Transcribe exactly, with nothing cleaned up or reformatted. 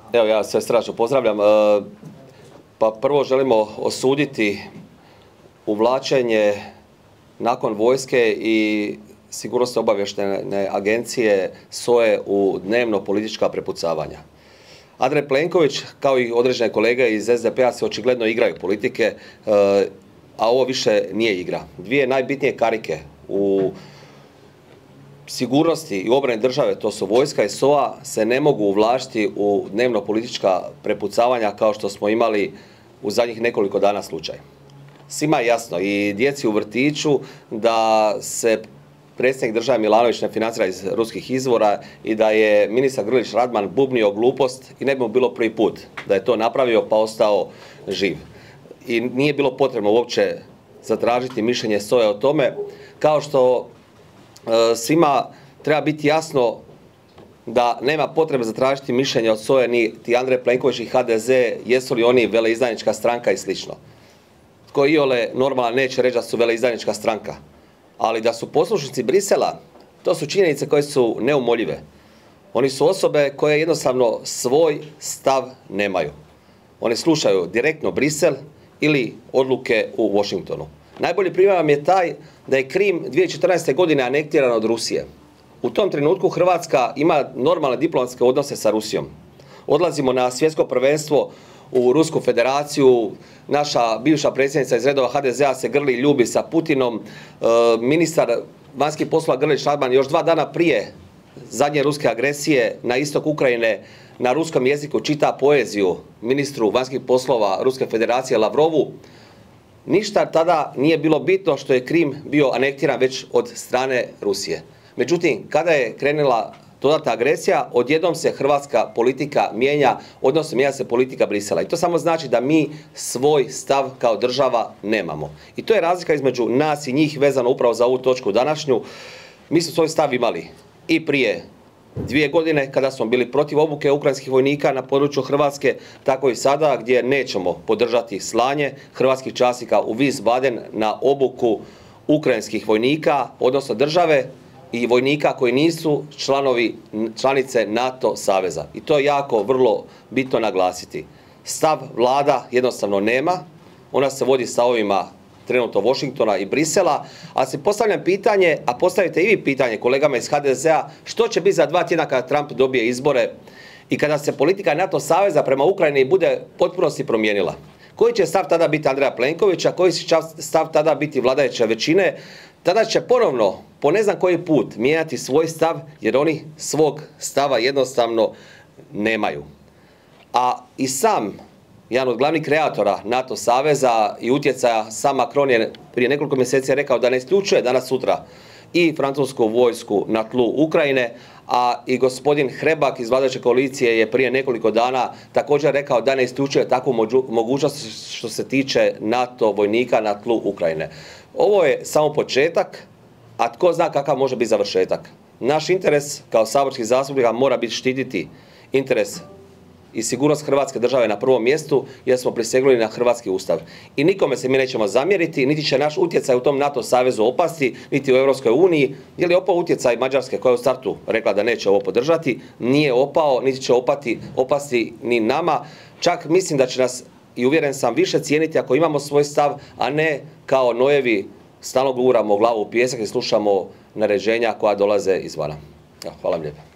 Evo, ja sve srdačno pozdravljam. Pa prvo želimo osuditi uvlačenje nakon vojske i sigurnosno obavještajne agencije S O E u dnevno politička prepucavanja. Andrej Plenković, kao i određene kolege iz S D P-a, se očigledno igraju politike, a ovo više nije igra. Dvije najbitnije karike u sigurnosti i obrani države, to su vojska i S O A, se ne mogu uvlačiti u dnevno politička prepucavanja kao što smo imali u zadnjih nekoliko dana slučaj. Svima je jasno, i djeci u vrtiću, da se predsjednik države Milanović ne financira iz ruskih izvora i da je ministar Grlić Radman bubnio glupost i ne bi mu bilo prvi put da je to napravio pa ostao živ. I nije bilo potrebno uopće zatražiti mišljenje S O E o tome, kao što e, svima treba biti jasno da nema potrebe zatražiti mišljenje od S O E niti Andrej Plenković i H D Z, jesu li oni veleizdajnička stranka i slično. Tko iole normalan neće reći da su veleizdajnička stranka, ali da su poslušnici Brisela, to su činjenice koje su neumoljive. Oni su osobe koje jednostavno svoj stav nemaju. Oni slušaju direktno Brisel ili odluke u Washingtonu. Najbolji primjer vam je taj da je Krim dvije tisuće četrnaeste. godine anektiran od Rusije. U tom trenutku Hrvatska ima normalne diplomatske odnose sa Rusijom. Odlazimo na svjetsko prvenstvo u Rusku federaciju, naša bivša predsjednica iz redova H D Z-a se grli i ljubi sa Putinom, e, ministar vanjskih poslova Grlić Radman još dva dana prije zadnje ruske agresije na istok Ukrajine na ruskom jeziku čita poeziju ministru vanjskih poslova Ruske federacije Lavrovu. Ništa tada nije bilo bitno što je Krim bio anektiran već od strane Rusije. Međutim, kada je krenula dodatna agresija, odjednom se hrvatska politika mijenja, odnosno mijenja se politika Brisela. I to samo znači da mi svoj stav kao država nemamo. I to je razlika između nas i njih vezano upravo za ovu točku današnju. Mi smo svoj stav imali i prije dvije godine kada smo bili protiv obuke ukrajinskih vojnika na području Hrvatske, tako i sada gdje nećemo podržati slanje hrvatskih časnika u Wiesbaden na obuku ukrajinskih vojnika, odnosno države i vojnika koji nisu članovi, članice NATO saveza. I to je jako vrlo bitno naglasiti. Stav vlada jednostavno nema, ona se vodi stavovima trenutno Washingtona i Brisela, a se postavljam pitanje, a postavite i vi pitanje kolegama iz H D Z-a, što će biti za dva tjedna kada Trump dobije izbore i kada se politika NATO saveza prema Ukrajini bude potpunosti promijenila. Koji će stav tada biti Andreja Plenkovića, koji će stav tada biti vladajuće većine? Tada će ponovno, po ne znam koji put, mijenjati svoj stav, jer oni svog stava jednostavno nemaju. A i sam, jedan od glavnih kreatora NATO saveza i utjecaja, sam Macron je prije nekoliko mjeseci rekao da ne isključuje danas sutra i francusku vojsku na tlu Ukrajine, a i gospodin Hrebak iz vladajuće koalicije je prije nekoliko dana također rekao da ne isključuje takvu mogućnost što se tiče NATO vojnika na tlu Ukrajine. Ovo je samo početak, a tko zna kakav može biti završetak. Naš interes kao saborskih zastupnika mora biti štititi interes i sigurnost Hrvatske države na prvom mjestu, jer smo prisegnuli na hrvatski ustav. I nikome se mi nećemo zamjeriti, niti će naš utjecaj u tom NATO savezu opasti, niti u Europskoj uniji. Je li opao utjecaj Mađarske, koja je u startu rekla da neće ovo podržati? Nije opao, niti će opati, opasti ni nama. Čak mislim da će nas, i uvjeren sam, više cijeniti ako imamo svoj stav, a ne kao nojevi stalno guramo glavu u pijesak i slušamo naređenja koja dolaze izvana. Hvala vam lijepo.